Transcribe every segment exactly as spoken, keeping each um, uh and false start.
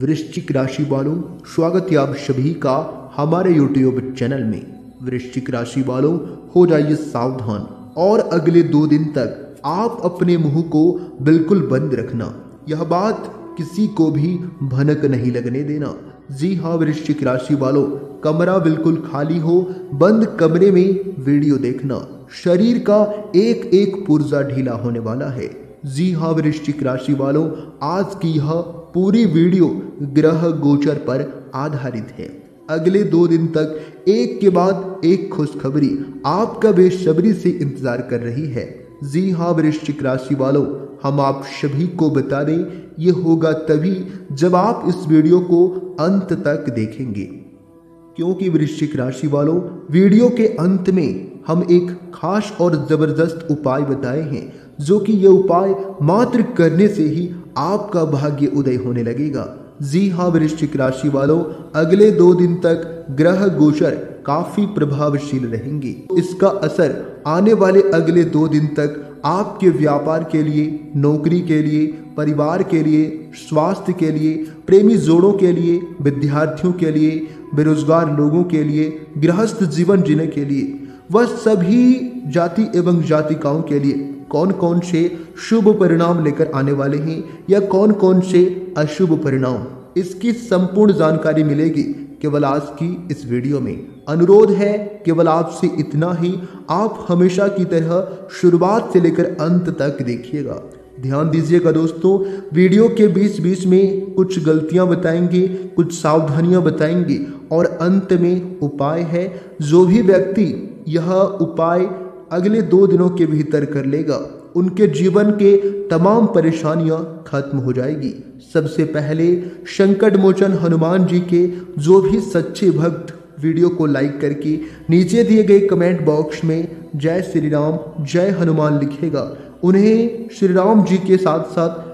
वृश्चिक राशि वालों, स्वागत है आप सभी का हमारे यूट्यूब चैनल में। वृश्चिक राशि वालों, हो जाइए सावधान और अगले दो दिन तक आप अपने मुंह को बिल्कुल बंद रखना। यह बात किसी को भी भनक नहीं लगने देना। जी हाँ वृश्चिक राशि वालों, कमरा बिल्कुल खाली हो, बंद कमरे में वीडियो देखना। शरीर का एक एक पुर्जा ढीला होने वाला है। जी हाँ वृश्चिक राशि वालों, आज की यह पूरी वीडियो ग्रह गोचर पर आधारित है। अगले दो दिन तक एक के बाद एक खुशखबरी आपका बेसब्री से इंतजार कर रही है। जी हाँ वृश्चिक राशि वालों, हम आप सभी को बता दें, ये होगा तभी जब आप इस वीडियो को अंत तक देखेंगे, क्योंकि वृश्चिक राशि वालों, वीडियो के अंत में हम एक खास और जबरदस्त उपाय बताए हैं, जो कि ये उपाय मात्र करने से ही आपका भाग्य उदय होने लगेगा। जी हाँ वृश्चिक राशि वालों, अगले दो दिन तक ग्रह गोचर काफी प्रभावशील रहेंगे। इसका असर आने वाले अगले दो दिन तक आपके व्यापार के लिए, नौकरी के लिए, परिवार के लिए, स्वास्थ्य के लिए, प्रेमी जोड़ों के लिए, विद्यार्थियों के लिए, बेरोजगार लोगों के लिए, गृहस्थ जीवन जीने के लिए, वह सभी जाति एवं जातिकाओं के लिए कौन कौन से शुभ परिणाम लेकर आने वाले हैं या कौन कौन से अशुभ परिणाम, इसकी संपूर्ण जानकारी मिलेगी केवल आज की इस वीडियो में। अनुरोध है केवल आपसे इतना ही, आप हमेशा की तरह शुरुआत से लेकर अंत तक देखिएगा। ध्यान दीजिएगा दोस्तों, वीडियो के बीच बीच में कुछ गलतियां बताएंगे, कुछ सावधानियां बताएंगे और अंत में उपाय है। जो भी व्यक्ति यह उपाय अगले दो दिनों के भीतर कर लेगा, उनके जीवन के तमाम परेशानियां खत्म हो जाएगी। सबसे पहले संकट मोचन हनुमान जी के जो भी सच्चे भक्त वीडियो को लाइक करके नीचे दिए गए कमेंट बॉक्स में जय श्री राम, जय हनुमान लिखेगा, उन्हें श्री राम जी के साथ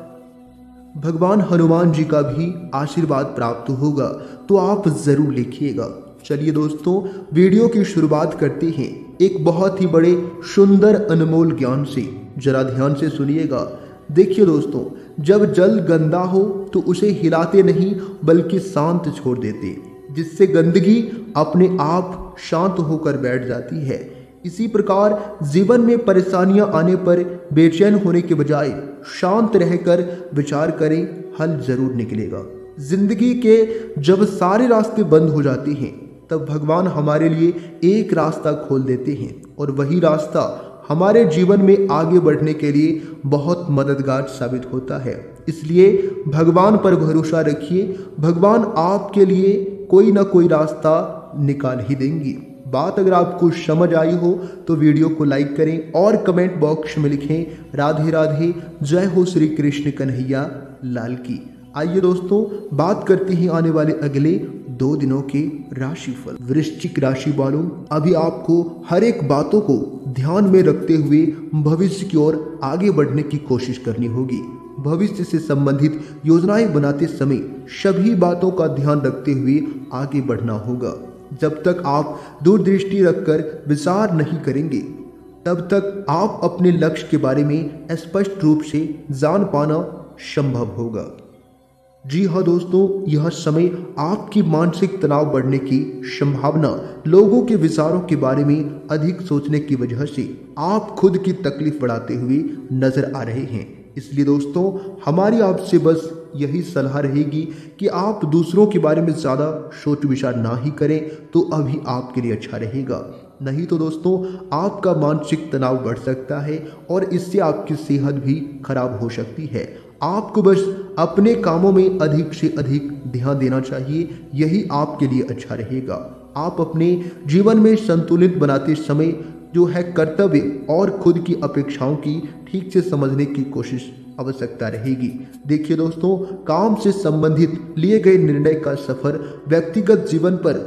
साथ भगवान हनुमान जी का भी आशीर्वाद प्राप्त होगा। तो आप जरूर लिखिएगा। चलिए दोस्तों, वीडियो की शुरुआत करते हैं एक बहुत ही बड़े सुंदर अनमोल ज्ञान से। जरा ध्यान से सुनिएगा। देखिए दोस्तों, जब जल गंदा हो तो उसे हिलाते नहीं बल्कि शांत छोड़ देते, जिससे गंदगी अपने आप शांत होकर बैठ जाती है। इसी प्रकार जीवन में परेशानियां आने पर बेचैन होने के बजाय शांत रहकर विचार करें, हल जरूर निकलेगा। जिंदगी के जब सारे रास्ते बंद हो जाते हैं, तब भगवान हमारे लिए एक रास्ता खोल देते हैं और वही रास्ता हमारे जीवन में आगे बढ़ने के लिए बहुत मददगार साबित होता है। इसलिए भगवान पर भरोसा रखिए, भगवान आपके लिए कोई ना कोई रास्ता निकाल ही देंगे। बात अगर आपको समझ आई हो तो वीडियो को लाइक करें और कमेंट बॉक्स में लिखें राधे राधे, जय हो श्री कृष्ण कन्हैया लाल की। आइए दोस्तों, बात करते हैं आने वाले अगले दो दिनों के राशिफल। वृश्चिक राशि वालों, अभी आपको हर एक बातों को ध्यान में रखते हुए भविष्य की ओर आगे बढ़ने की कोशिश करनी होगी। भविष्य से संबंधित योजनाएं बनाते समय सभी बातों का ध्यान रखते हुए आगे बढ़ना होगा। जब तक आप दूरदृष्टि रखकर विचार नहीं करेंगे, तब तक आप अपने लक्ष्य के बारे में स्पष्ट रूप से जान पाना संभव होगा। जी हाँ दोस्तों, यह समय आपकी मानसिक तनाव बढ़ने की संभावना, लोगों के विचारों के बारे में अधिक सोचने की वजह से आप खुद की तकलीफ बढ़ाते हुए नजर आ रहे हैं। इसलिए दोस्तों, हमारी आपसे बस यही सलाह रहेगी कि आप दूसरों के बारे में ज़्यादा सोच विचार ना ही करें तो अभी आपके लिए अच्छा रहेगा। नहीं तो दोस्तों, आपका मानसिक तनाव बढ़ सकता है और इससे आपकी सेहत भी खराब हो सकती है। आपको बस अपने कामों में अधिक से अधिक ध्यान देना चाहिए, यही आपके लिए अच्छा रहेगा। आप अपने जीवन में संतुलित बनाते समय जो है कर्तव्य और खुद की अपेक्षाओं की ठीक से समझने की कोशिश आवश्यकता रहेगी। देखिए दोस्तों, काम से संबंधित लिए गए निर्णय का सफर व्यक्तिगत जीवन पर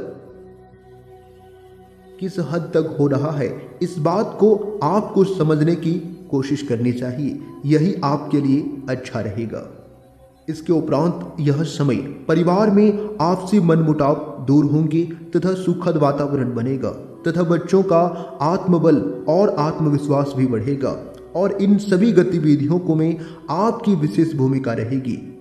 किस हद तक हो रहा है, इस बात को आपको समझने की कोशिश करनी चाहिए, यही आपके लिए अच्छा रहेगा। इसके उपरांत यह समय परिवार में आपसी मनमुटाव दूर होंगे तथा सुखद वातावरण बनेगा तथा बच्चों का आत्मबल और आत्मविश्वास भी बढ़ेगा और इन सभी गतिविधियों को में आपकी विशेष भूमिका रहेगी।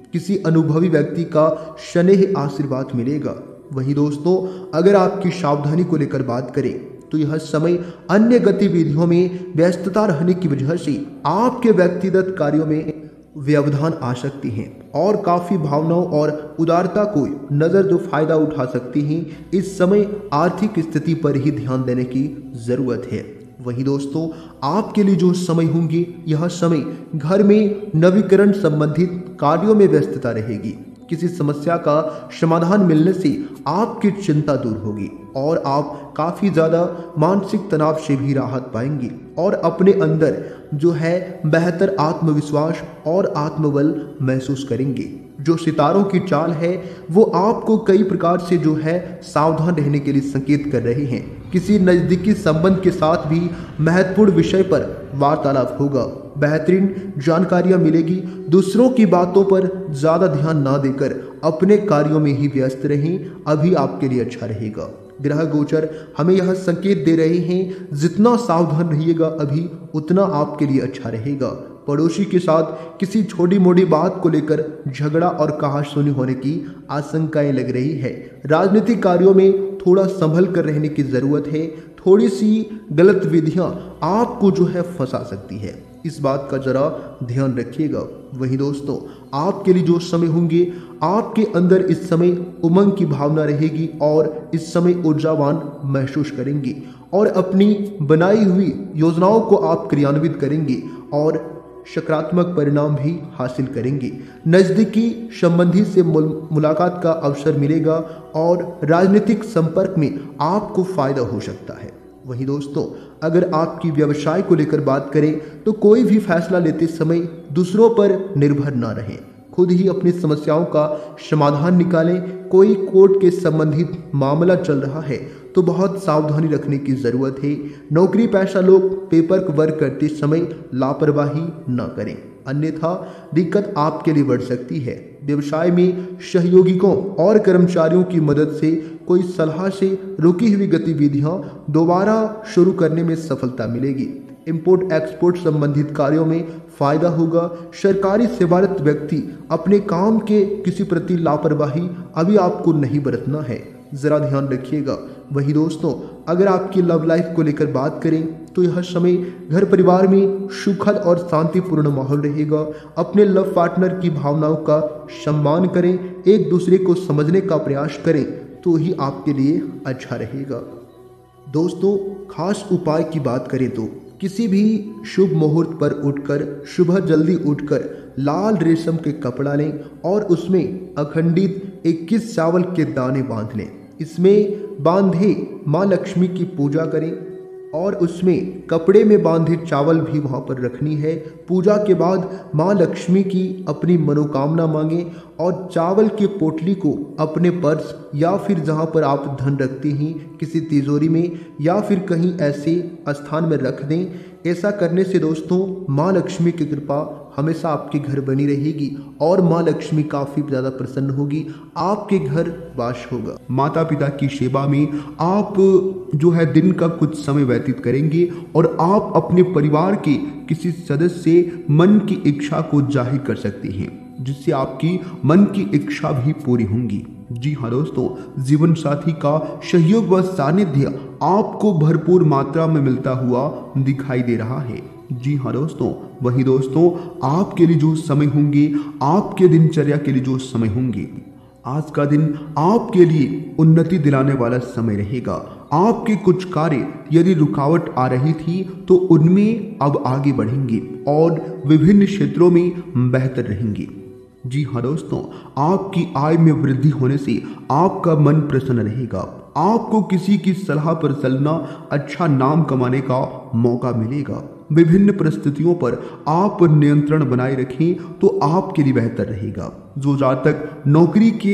किसी अनुभवी व्यक्ति का स्नेह आशीर्वाद मिलेगा। वहीं दोस्तों, अगर आपकी सावधानी को लेकर बात करें तो यह समय अन्य गतिविधियों में व्यस्तता रहने की वजह से आपके व्यक्तिगत कार्यों में व्यवधान आ सकती हैं और काफ़ी भावनाओं और उदारता को नज़र जो फायदा उठा सकती हैं। इस समय आर्थिक स्थिति पर ही ध्यान देने की ज़रूरत है। वहीं दोस्तों, आपके लिए जो समय होंगे, यह समय घर में नवीकरण संबंधित कार्यों में व्यस्तता रहेगी। किसी समस्या का समाधान मिलने से आपकी चिंता दूर होगी और आप काफ़ी ज़्यादा मानसिक तनाव से भी राहत पाएंगे और अपने अंदर जो है बेहतर आत्मविश्वास और आत्मबल महसूस करेंगे। जो सितारों की चाल है वो आपको कई प्रकार से जो है सावधान रहने के लिए संकेत कर रहे हैं। किसी नज़दीकी संबंध के साथ भी महत्वपूर्ण विषय पर वार्तालाप होगा, बेहतरीन जानकारियां मिलेगी। दूसरों की बातों पर ज़्यादा ध्यान ना देकर अपने कार्यों में ही व्यस्त रहें, अभी आपके लिए अच्छा रहेगा। ग्रह गोचर हमें यह संकेत दे रहे हैं, जितना सावधान रहिएगा अभी उतना आपके लिए अच्छा रहेगा। पड़ोसी के साथ किसी छोटी मोटी बात को लेकर झगड़ा और कहासुनी होने की आशंकाएं लग रही है। राजनीतिक कार्यों में थोड़ा संभल कर रहने की ज़रूरत है। थोड़ी सी गलत विधियां आपको जो है फंसा सकती है, इस बात का जरा ध्यान रखिएगा। वहीं दोस्तों, आपके लिए जो समय होंगे, आपके अंदर इस समय उमंग की भावना रहेगी और इस समय ऊर्जावान महसूस करेंगे और अपनी बनाई हुई योजनाओं को आप क्रियान्वित करेंगे और सकारात्मक परिणाम भी हासिल करेंगे। नज़दीकी संबंधी से मुलाकात का अवसर मिलेगा और राजनीतिक संपर्क में आपको फायदा हो सकता है। वहीं दोस्तों, अगर आपकी व्यवसाय को लेकर बात करें तो कोई भी फैसला लेते समय दूसरों पर निर्भर ना रहें, खुद ही अपनी समस्याओं का समाधान निकालें। कोई कोर्ट के संबंधित मामला चल रहा है तो बहुत सावधानी रखने की ज़रूरत है। नौकरी पेशा लोग पेपर वर्क करते समय लापरवाही न करें, अन्यथा दिक्कत आपके लिए बढ़ सकती है। व्यवसाय में सहयोगियों और कर्मचारियों की मदद से कोई सलाह से रुकी हुई गतिविधियां दोबारा शुरू करने में सफलता मिलेगी। इंपोर्ट एक्सपोर्ट संबंधित कार्यों में फायदा होगा। सरकारी सेवारत व्यक्ति अपने काम के किसी प्रति लापरवाही अभी आपको नहीं बरतना है, ज़रा ध्यान रखिएगा। वहीं दोस्तों, अगर आपकी लव लाइफ को लेकर बात करें तो यह समय घर परिवार में सुखद और शांतिपूर्ण माहौल रहेगा। अपने लव पार्टनर की भावनाओं का सम्मान करें, एक दूसरे को समझने का प्रयास करें तो ही आपके लिए अच्छा रहेगा। दोस्तों, खास उपाय की बात करें तो किसी भी शुभ मुहूर्त पर उठकर सुबह जल्दी उठकर लाल रेशम के कपड़ा लें और उसमें अखंडित इक्कीस चावल के दाने बांध लें। इसमें बांधे माँ लक्ष्मी की पूजा करें और उसमें कपड़े में बांधे चावल भी वहाँ पर रखनी है। पूजा के बाद माँ लक्ष्मी की अपनी मनोकामना मांगें और चावल की पोटली को अपने पर्स या फिर जहाँ पर आप धन रखते हैं किसी तिजोरी में या फिर कहीं ऐसे स्थान में रख दें। ऐसा करने से दोस्तों माँ लक्ष्मी की कृपा हमेशा आपके घर बनी रहेगी और माँ लक्ष्मी काफ़ी ज़्यादा प्रसन्न होगी, आपके घर वास होगा। माता पिता की सेवा में आप जो है दिन का कुछ समय व्यतीत करेंगे और आप अपने परिवार के किसी सदस्य से मन की इच्छा को जाहिर कर सकते हैं, जिससे आपकी मन की इच्छा भी पूरी होंगी। जी हाँ दोस्तों, जीवन साथी का सहयोग व सानिध्य आपको भरपूर मात्रा में मिलता हुआ दिखाई दे रहा है। जी हाँ दोस्तों, वही दोस्तों आपके लिए जो समय होंगे, आपके दिनचर्या के लिए जो समय होंगे, आज का दिन आपके लिए उन्नति दिलाने वाला समय रहेगा। आपके कुछ कार्य यदि रुकावट आ रही थी तो उनमें अब आगे बढ़ेंगे और विभिन्न क्षेत्रों में बेहतर रहेंगे। जी हाँ दोस्तों, आपकी आय में वृद्धि होने से आपका मन प्रसन्न रहेगा। आपको किसी की सलाह पर चलना अच्छा नाम कमाने का मौका मिलेगा। विभिन्न परिस्थितियों पर आप नियंत्रण बनाए रखें तो आपके लिए बेहतर रहेगा। जो जातक नौकरी के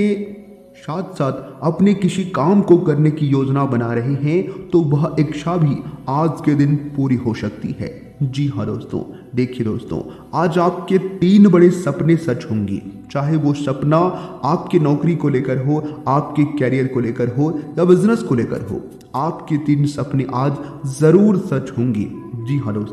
साथ साथ अपने किसी काम को करने की योजना बना रहे हैं तो वह इच्छा भी आज के दिन पूरी हो सकती है। जी हाँ दोस्तों, देखिए दोस्तों, आज आपके तीन बड़े सपने सच होंगे, चाहे वो सपना आपकी नौकरी को लेकर हो, आपके कैरियर को लेकर हो या बिजनेस को लेकर हो, आपके तीन सपने आज जरूर सच होंगे। जी हाँ दोस्तों,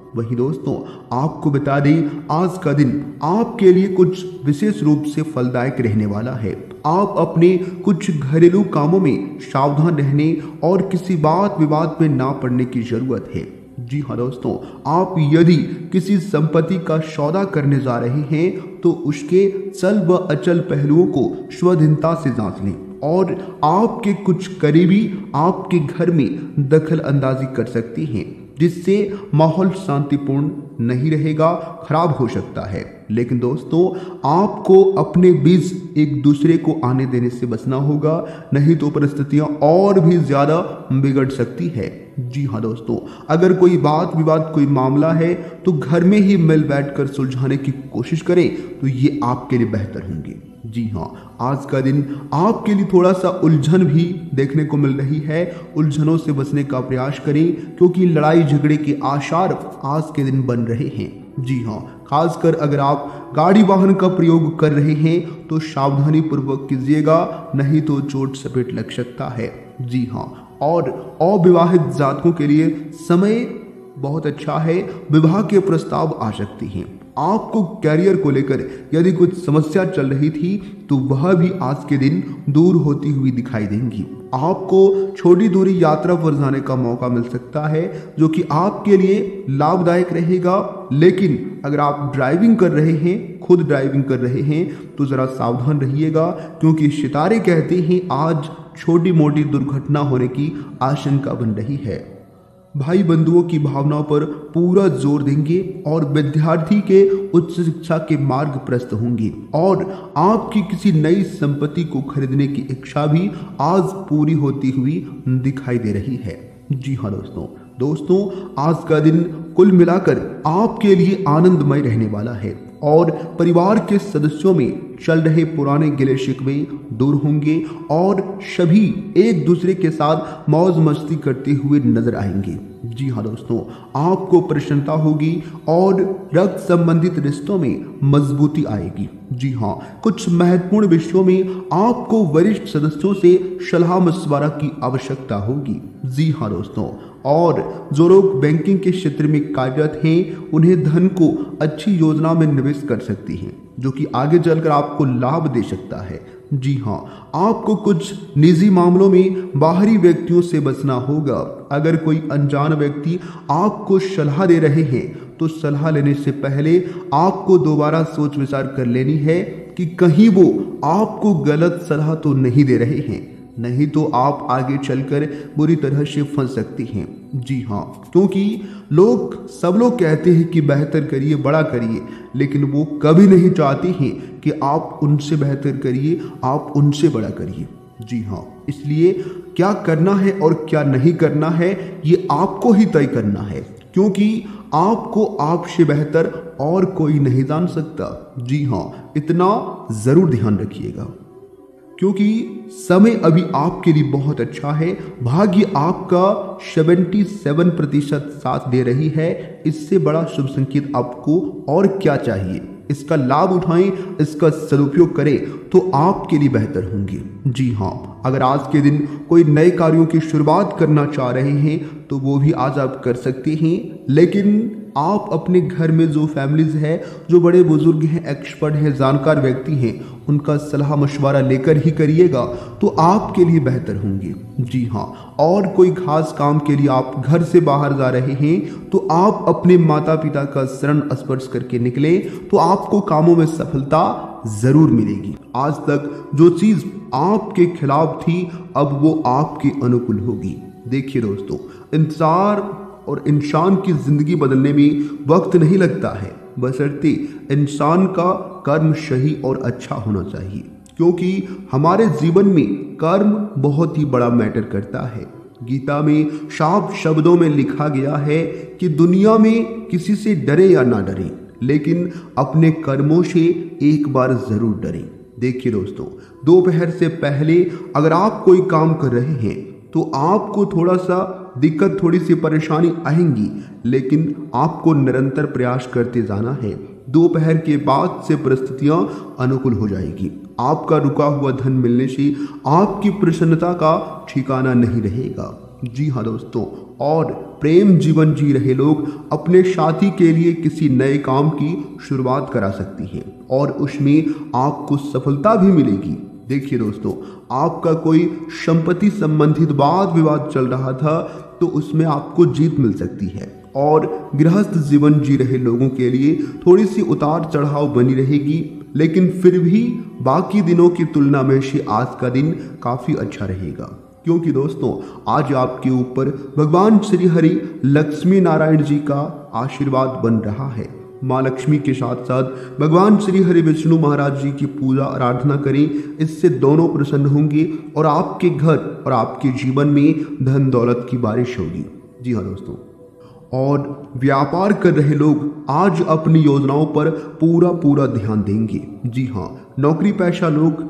वहीं दोस्तों आपको बता दें, आज का दिन आपके लिए कुछ विशेष रूप से फलदायक रहने वाला है। आप अपने कुछ घरेलू कामों में सावधान रहने और किसी बात विवाद में ना पड़ने की जरूरत है। जी हाँ दोस्तों, आप यदि किसी संपत्ति का सौदा करने जा रहे हैं तो उसके चल व अचल पहलुओं को स्वाधीनता से जांच लें और आपके कुछ करीबी आपके घर में दखल अंदाजी कर सकती हैं, जिससे माहौल शांतिपूर्ण नहीं रहेगा, खराब हो सकता है। लेकिन दोस्तों आपको अपने बीच एक दूसरे को आने देने से बचना होगा, नहीं तो परिस्थितियां और भी ज्यादा बिगड़ सकती है। जी हाँ दोस्तों, अगर कोई बात विवाद कोई मामला है तो घर में ही मिल बैठकर सुलझाने की कोशिश करें तो ये आपके लिए बेहतर होंगे। जी हाँ, आज का दिन आपके लिए थोड़ा सा उलझन भी देखने को मिल रही है। उलझनों से बचने का प्रयास करें क्योंकि लड़ाई झगड़े के आसार आज के दिन बन रहे हैं। जी हाँ, खासकर अगर आप गाड़ी वाहन का प्रयोग कर रहे हैं तो सावधानी पूर्वक कीजिएगा, नहीं तो चोट सपेट लग सकता है। जी हाँ, और अविवाहित जातकों के लिए समय बहुत अच्छा है, विवाह के प्रस्ताव आ सकते हैं। आपको कैरियर को लेकर यदि कुछ समस्या चल रही थी तो वह भी आज के दिन दूर होती हुई दिखाई देंगी। आपको छोटी दूरी यात्रा पर जाने का मौका मिल सकता है जो कि आपके लिए लाभदायक रहेगा। लेकिन अगर आप ड्राइविंग कर रहे हैं, खुद ड्राइविंग कर रहे हैं तो ज़रा सावधान रहिएगा क्योंकि सितारे कहते हैं आज छोटी मोटी दुर्घटना होने की आशंका बन रही है। भाई बंधुओं की भावनाओं पर पूरा जोर देंगे और विद्यार्थी के उच्च शिक्षा के मार्ग प्रशस्त होंगे और आपकी किसी नई संपत्ति को खरीदने की इच्छा भी आज पूरी होती हुई दिखाई दे रही है। जी हाँ दोस्तों दोस्तों आज का दिन कुल मिलाकर आपके लिए आनंदमय रहने वाला है और परिवार के सदस्यों में चल रहे पुराने गिले शिकवे दूर होंगे और सभी एक दूसरे के साथ मौज मस्ती करते हुए नजर आएंगे। जी हाँ दोस्तों, आपको प्रसन्नता होगी और रक्त संबंधित रिश्तों में मजबूती आएगी। जी हाँ, कुछ महत्वपूर्ण विषयों में आपको वरिष्ठ सदस्यों से सलाह मशवरा की आवश्यकता होगी। जी हाँ दोस्तों, और जो लोग बैंकिंग के क्षेत्र में कार्यरत हैं उन्हें धन को अच्छी योजना में निवेश कर सकती हैं जो कि आगे चलकर आपको लाभ दे सकता है। जी हाँ, आपको कुछ निजी मामलों में बाहरी व्यक्तियों से बचना होगा। अगर कोई अनजान व्यक्ति आपको सलाह दे रहे हैं तो सलाह लेने से पहले आपको दोबारा सोच विचार कर लेनी है कि कहीं वो आपको गलत सलाह तो नहीं दे रहे हैं, नहीं तो आप आगे चलकर बुरी तरह से फंस सकती हैं। जी हाँ, क्योंकि लोग सब लोग कहते हैं कि बेहतर करिए, बड़ा करिए, लेकिन वो कभी नहीं चाहते हैं कि आप उनसे बेहतर करिए, आप उनसे बड़ा करिए। जी हाँ, इसलिए क्या करना है और क्या नहीं करना है ये आपको ही तय करना है क्योंकि आपको आपसे बेहतर और कोई नहीं जान सकता। जी हाँ, इतना जरूर ध्यान रखिएगा क्योंकि समय अभी आपके लिए बहुत अच्छा है। भाग्य आपका सतहत्तर प्रतिशत साथ दे रही है। इससे बड़ा शुभ संकेत आपको और क्या चाहिए। इसका लाभ उठाएं, इसका सदुपयोग करें तो आपके लिए बेहतर होंगे। जी हाँ, अगर आज के दिन कोई नए कार्यों की शुरुआत करना चाह रहे हैं तो वो भी आज आप कर सकते हैं, लेकिन आप अपने घर में जो फैमिलीज है, जो बड़े बुजुर्ग हैं, एक्सपर्ट हैं, जानकार व्यक्ति हैं, उनका सलाह मशवरा लेकर ही करिएगा तो आपके लिए बेहतर होंगे। जी हाँ, और कोई खास काम के लिए आप घर से बाहर जा रहे हैं तो आप अपने माता पिता का शरण स्पर्श करके निकले तो आपको कामों में सफलता जरूर मिलेगी। आज तक जो चीज आपके खिलाफ थी अब वो आपके अनुकूल होगी। देखिए दोस्तों, इंतजार और इंसान की जिंदगी बदलने में वक्त नहीं लगता है, बशर्ते इंसान का कर्म सही और अच्छा होना चाहिए क्योंकि हमारे जीवन में कर्म बहुत ही बड़ा मैटर करता है। गीता में साफ शब्दों में लिखा गया है कि दुनिया में किसी से डरे या ना डरे, लेकिन अपने कर्मों से एक बार जरूर डरें। देखिए दोस्तों, दोपहर से पहले अगर आप कोई काम कर रहे हैं तो आपको थोड़ा सा दिक्कत, थोड़ी सी परेशानी आएंगी, लेकिन आपको निरंतर प्रयास करते जाना है। दोपहर के बाद से परिस्थितियां अनुकूल हो जाएगी। आपका रुका हुआ धन मिलने से आपकी प्रसन्नता का ठिकाना नहीं रहेगा। जी हाँ दोस्तों, और प्रेम जीवन जी रहे लोग अपने साथी के लिए किसी नए काम की शुरुआत करा सकती हैं और उसमें आपको सफलता भी मिलेगी। देखिए दोस्तों, आपका कोई संपत्ति संबंधित वाद विवाद चल रहा था तो उसमें आपको जीत मिल सकती है, और गृहस्थ जीवन जी रहे लोगों के लिए थोड़ी सी उतार चढ़ाव बनी रहेगी, लेकिन फिर भी बाकी दिनों की तुलना में से आज का दिन काफ़ी अच्छा रहेगा, क्योंकि दोस्तों आज आपके ऊपर भगवान श्री हरि लक्ष्मी नारायण जी का आशीर्वाद बन रहा है। माँ लक्ष्मी के साथ साथ भगवान श्री हरि विष्णु महाराज जी की पूजा आराधना करें, इससे दोनों प्रसन्न होंगे और आपके घर और आपके जीवन में धन दौलत की बारिश होगी। जी हाँ दोस्तों, और व्यापार कर रहे लोग आज अपनी योजनाओं पर पूरा पूरा ध्यान देंगे। जी हाँ, नौकरी पेशा लोग,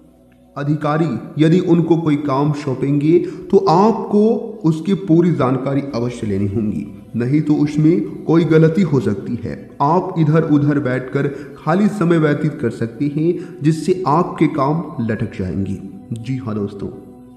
अधिकारी यदि उनको कोई काम सौंपेंगे तो आपको उसकी पूरी जानकारी अवश्य लेनी होगी, नहीं तो उसमें कोई गलती हो सकती है। आप इधर उधर बैठकर खाली समय व्यतीत कर सकते हैं, जिससे आपके काम लटक जाएंगे। जी हाँ दोस्तों,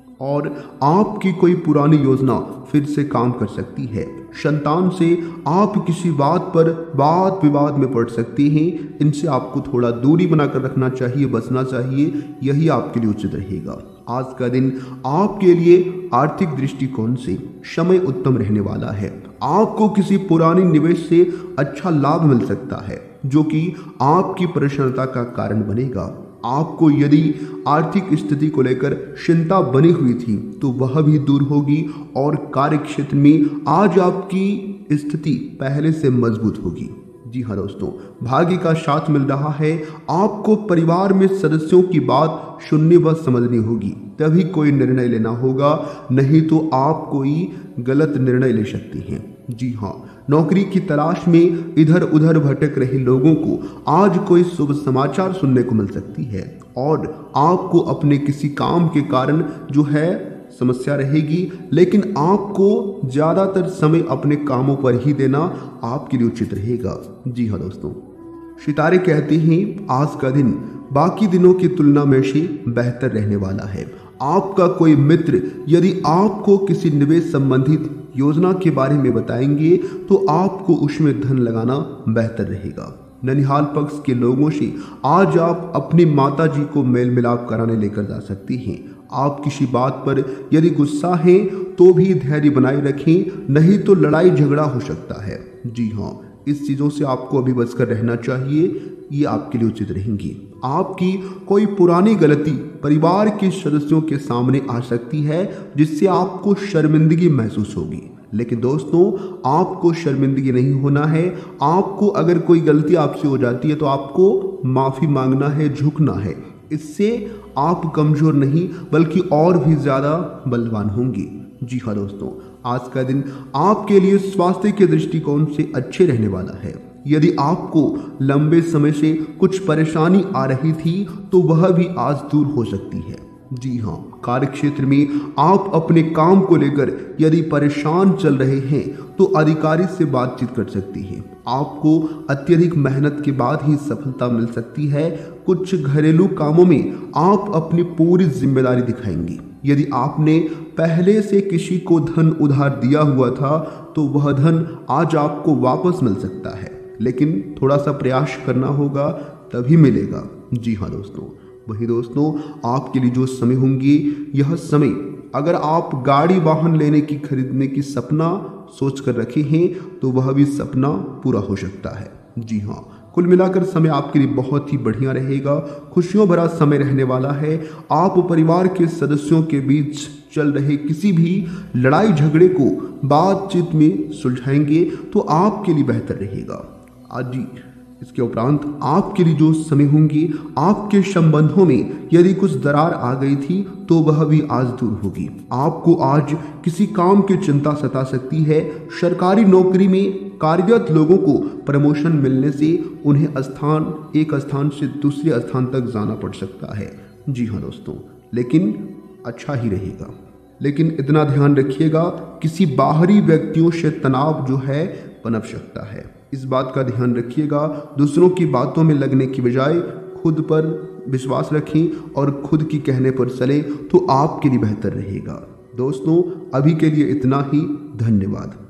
और आपकी कोई पुरानी योजना फिर से काम कर सकती है। संतान से आप किसी बात पर वाद विवाद में पड़ सकते हैं, इनसे आपको थोड़ा दूरी बनाकर रखना चाहिए, बचना चाहिए, यही आपके लिए उचित रहेगा। आज का दिन आपके लिए आर्थिक दृष्टिकोण से समय उत्तम रहने वाला है। आपको किसी पुरानी निवेश से अच्छा लाभ मिल सकता है, जो कि आपकी प्रसन्नता का कारण बनेगा। आपको यदि आर्थिक स्थिति को लेकर चिंता बनी हुई थी तो वह भी दूर होगी, और कार्य क्षेत्र में आज आपकी स्थिति पहले से मजबूत होगी। जी हाँ दोस्तों, भाग्य का साथ मिल रहा है। आपको परिवार में सदस्यों की बात सुननी व समझनी होगी, तभी कोई निर्णय लेना होगा, नहीं तो आप कोई गलत निर्णय ले सकते हैं। जी हाँ, नौकरी की तलाश में इधर उधर भटक रहे लोगों को आज कोई शुभ समाचार सुनने को मिल सकती है, और आपको अपने किसी काम के कारण जो है समस्या रहेगी, लेकिन आपको ज़्यादातर समय अपने कामों पर ही देना आपके लिए उचित रहेगा। जी हाँ दोस्तों, सितारे कहते हैं आज का दिन बाकी दिनों की तुलना में से बेहतर रहने वाला है। आपका कोई मित्र यदि आपको किसी निवेश संबंधित योजना के बारे में बताएंगे तो आपको उसमें धन लगाना बेहतर रहेगा। ननिहाल पक्ष के लोगों से आज आप अपनी माता जी को मेल मिलाप कराने लेकर जा सकती हैं। आप किसी बात पर यदि गुस्सा हैं तो भी धैर्य बनाए रखें, नहीं तो लड़ाई झगड़ा हो सकता है। जी हाँ, इस चीज़ों से आपको अभी बचकर रहना चाहिए, ये आपके लिए उचित रहेंगी। आपकी कोई पुरानी गलती परिवार के सदस्यों के सामने आ सकती है, जिससे आपको शर्मिंदगी महसूस होगी, लेकिन दोस्तों आपको शर्मिंदगी नहीं होना है। आपको अगर कोई गलती आपसे हो जाती है तो आपको माफ़ी मांगना है, झुकना है। इससे आप कमज़ोर नहीं बल्कि और भी ज़्यादा बलवान होंगे। जी हाँ दोस्तों, आज का दिन आपके लिए स्वास्थ्य के दृष्टिकोण से अच्छे रहने वाला है। यदि आपको लंबे समय से कुछ परेशानी आ रही थी तो वह भी आज दूर हो सकती है। जी हाँ, कार्य क्षेत्र में आप अपने काम को लेकर यदि परेशान चल रहे हैं तो अधिकारी से बातचीत कर सकती हैं। आपको अत्यधिक मेहनत के बाद ही सफलता मिल सकती है। कुछ घरेलू कामों में आप अपनी पूरी जिम्मेदारी दिखाएंगी। यदि आपने पहले से किसी को धन उधार दिया हुआ था तो वह धन आज आपको वापस मिल सकता है, लेकिन थोड़ा सा प्रयास करना होगा तभी मिलेगा। जी हाँ दोस्तों, वही दोस्तों आपके लिए जो समय होंगे, यह समय अगर आप गाड़ी वाहन लेने की खरीदने की सपना सोच कर रखे हैं तो वह भी सपना पूरा हो सकता है। जी हाँ, कुल मिलाकर समय आपके लिए बहुत ही बढ़िया रहेगा, खुशियों भरा समय रहने वाला है। आप परिवार के सदस्यों के बीच चल रहे किसी भी लड़ाई झगड़े को बातचीत में सुलझाएंगे तो आपके लिए बेहतर रहेगा। आज जी इसके उपरांत आपके लिए जो समय होंगे, आपके संबंधों में यदि कुछ दरार आ गई थी तो वह भी आज दूर होगी। आपको आज किसी काम की चिंता सता सकती है। सरकारी नौकरी में कार्यरत लोगों को प्रमोशन मिलने से उन्हें स्थान एक स्थान से दूसरे स्थान तक जाना पड़ सकता है। जी हाँ दोस्तों, लेकिन अच्छा ही रहेगा। लेकिन इतना ध्यान रखिएगा, किसी बाहरी व्यक्तियों से तनाव जो है पनप सकता है। इस बात का ध्यान रखिएगा। दूसरों की बातों में लगने की बजाय खुद पर विश्वास रखें और खुद की कहने पर चले तो आपके लिए बेहतर रहेगा। दोस्तों अभी के लिए इतना ही, धन्यवाद।